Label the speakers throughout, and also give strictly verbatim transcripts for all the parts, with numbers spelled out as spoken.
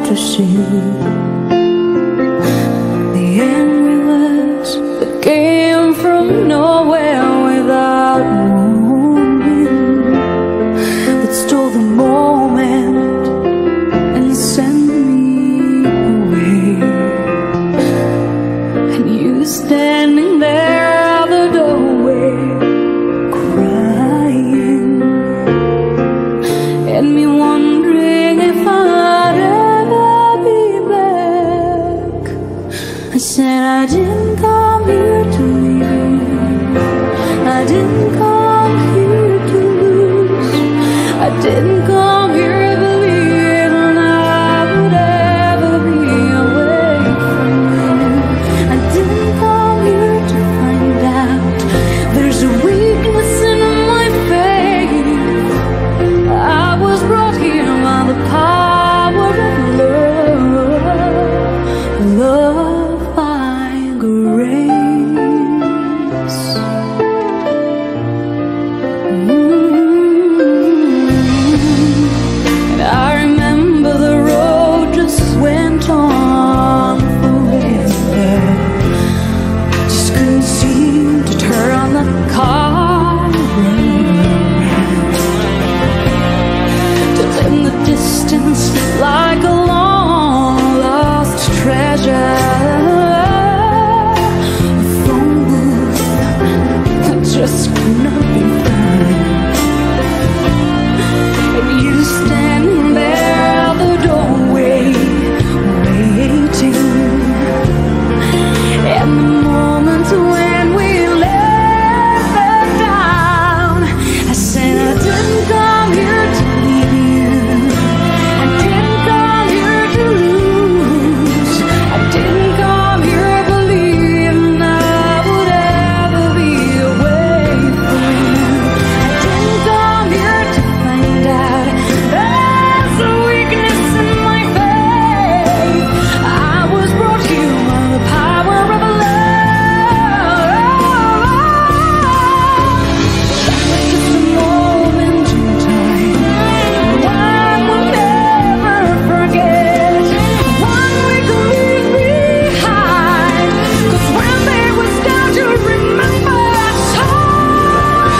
Speaker 1: to see the angry words that came from nowhere without warning, that stole the moment and sent me away. And you standing there at the doorway, crying, and me wondering if I'd ever be back. I said I didn't come here to leave, I didn't come here to lose, I didn't come here believing I would ever be away from you. I didn't come here to find out there's a weakness in my faith. I was brought here by the power of love, love by grace. Mm-hmm. And I remember the road just went on forever. Just couldn't seem to turn the car around. In the distance, like a long lost treasure, a phone booth that just could not be found. And you standing there at the doorway, waiting. And the moment when we let that down, I said I didn't come here to leave you, I didn't come here to lose, I didn't come here believing I would ever be away from you. I didn't come here to find out there's a weakness in my faith. I was brought here by the power of love. Just a moment in time, one we'll never forget, one we can leave behind. 'Cause when they were down, you remember that time.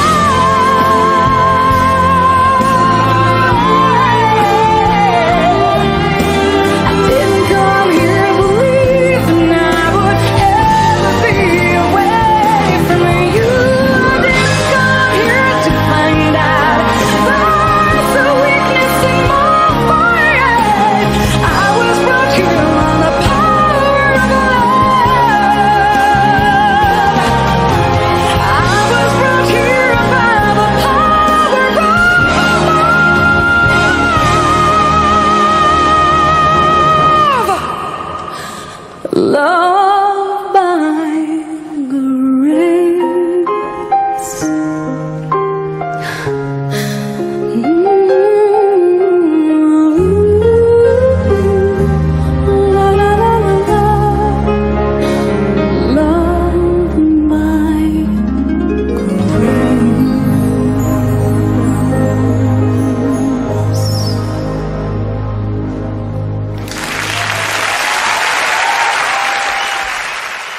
Speaker 1: I didn't come here believing I would ever be away from you. I didn't come here to find out there's a weakness in my faith. I was brought here on the power of love. I was brought here by the power of love. Love.